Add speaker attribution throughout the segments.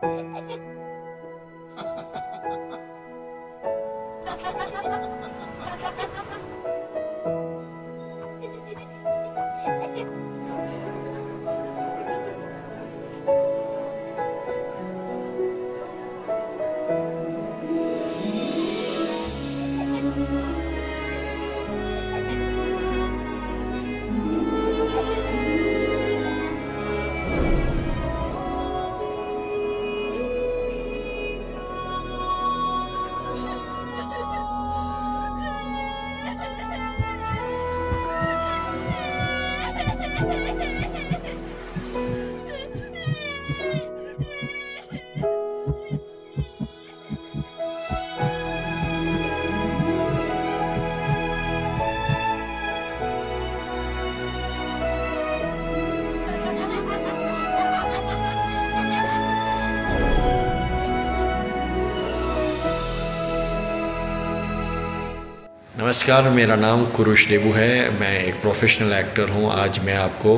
Speaker 1: नमस्कार, मेरा नाम कुरुश देबू है। मैं एक प्रोफेशनल एक्टर हूं। आज मैं आपको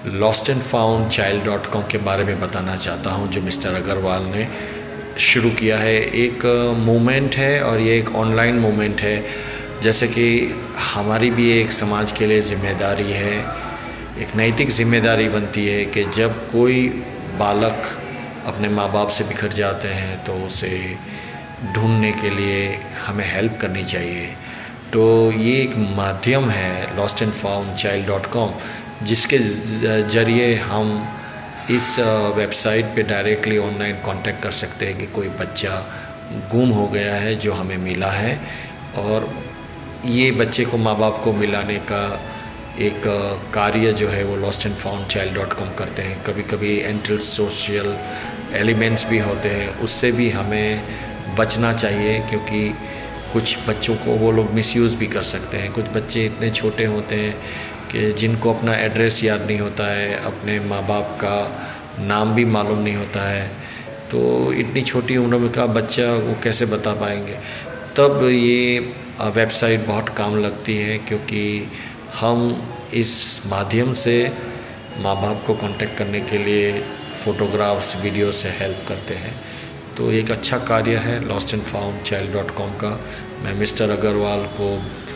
Speaker 1: lostandfoundchild.com के बारे में बताना चाहता हूं, जो मिस्टर अग्रवाल ने शुरू किया है। एक मूवमेंट है और ये एक ऑनलाइन मूवमेंट है। जैसे कि हमारी भी एक समाज के लिए ज़िम्मेदारी है, एक नैतिक ज़िम्मेदारी बनती है कि जब कोई बालक अपने माँ बाप से बिखर जाते हैं तो उसे ढूंढने के लिए हमें हेल्प करनी चाहिए। तो ये एक माध्यम है lostandfoundchild.com, जिसके ज़रिए हम इस वेबसाइट पे डायरेक्टली ऑनलाइन कांटेक्ट कर सकते हैं कि कोई बच्चा गुम हो गया है जो हमें मिला है, और ये बच्चे को माँ बाप को मिलाने का एक कार्य जो है वो lostandfoundchild.com करते हैं। कभी कभी एंटी सोशल एलिमेंट्स भी होते हैं, उससे भी हमें बचना चाहिए, क्योंकि कुछ बच्चों को वो लोग मिसयूज़ भी कर सकते हैं। कुछ बच्चे इतने छोटे होते हैं कि जिनको अपना एड्रेस याद नहीं होता है, अपने माँ बाप का नाम भी मालूम नहीं होता है। तो इतनी छोटी उम्र का बच्चा वो कैसे बता पाएंगे। तब ये वेबसाइट बहुत काम लगती है, क्योंकि हम इस माध्यम से माँ बाप को कांटेक्ट करने के लिए फ़ोटोग्राफ्स, वीडियो से हेल्प करते हैं। तो एक अच्छा कार्य है lostandfoundchild.com का। मैं मिस्टर अग्रवाल को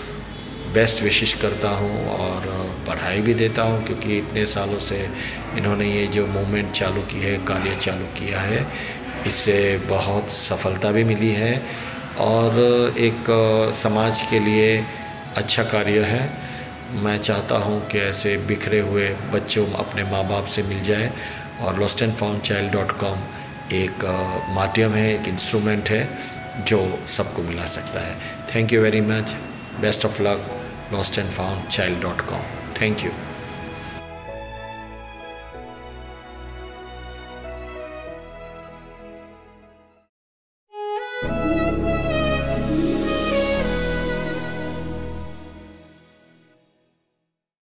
Speaker 1: बेस्ट विशेष करता हूँ और बधाई भी देता हूँ, क्योंकि इतने सालों से इन्होंने ये जो मूवमेंट चालू की है, कार्य चालू किया है, इससे बहुत सफलता भी मिली है और एक समाज के लिए अच्छा कार्य है। मैं चाहता हूँ कि ऐसे बिखरे हुए बच्चों अपने माँ बाप से मिल जाए, और lostandfoundchild.com एक माध्यम है, एक इंस्ट्रूमेंट है जो सबको मिला सकता है। Thank you very much. Best of luck, lostandfoundchild.com। Thank you.